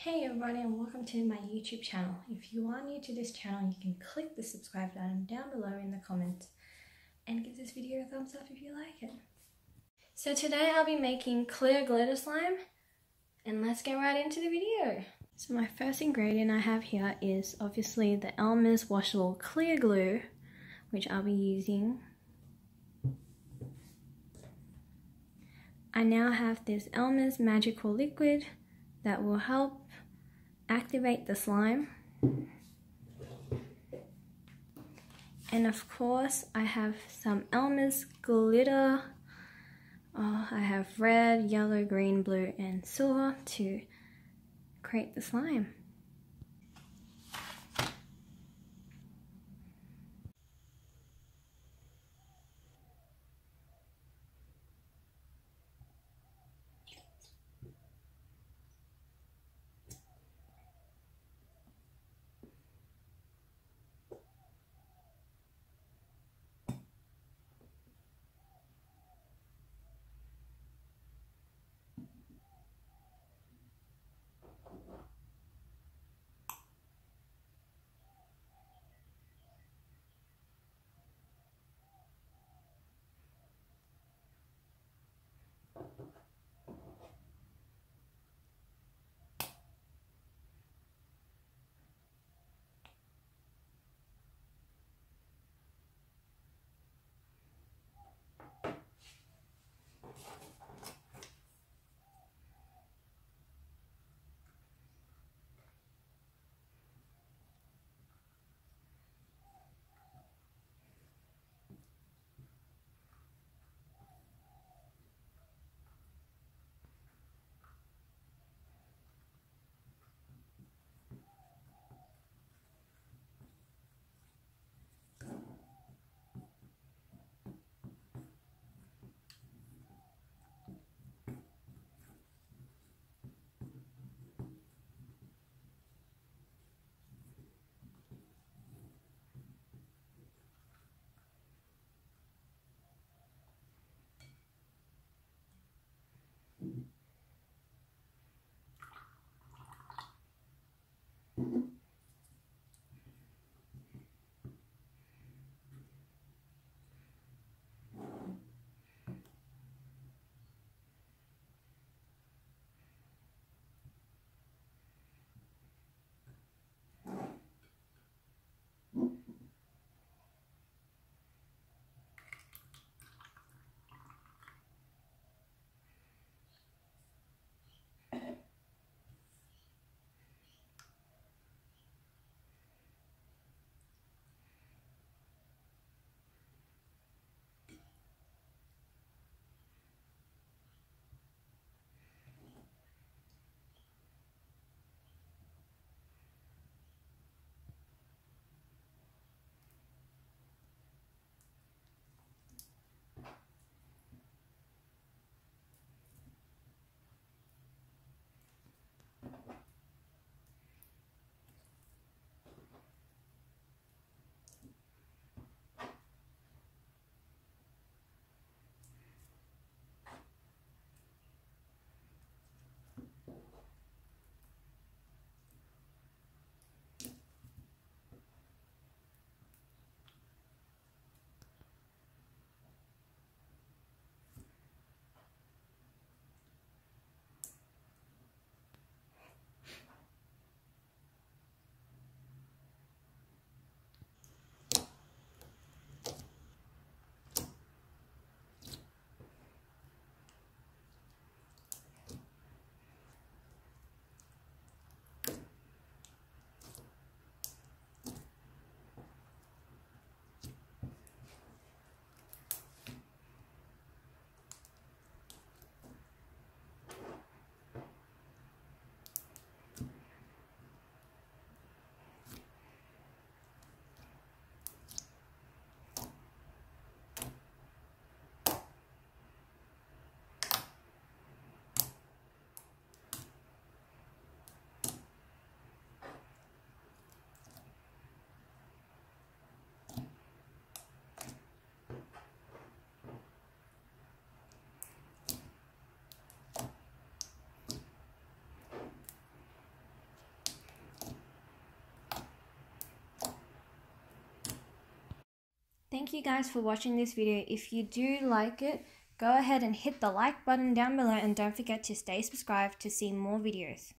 Hey everybody, and welcome to my YouTube channel. If you are new to this channel, you can click the subscribe button down below in the comments and give this video a thumbs up if you like it. So today I'll be making clear glitter slime, and let's get right into the video. So my first ingredient I have here is obviously the Elmer's washable clear glue, which I'll be using. I now have this Elmer's magical liquid that will help activate the slime. And of course I have some Elmer's glitter. I have red, yellow, green, blue and silver to create the slime. thank you guys for watching this video. If you do like it, go ahead and hit the like button down below and don't forget to stay subscribed to see more videos.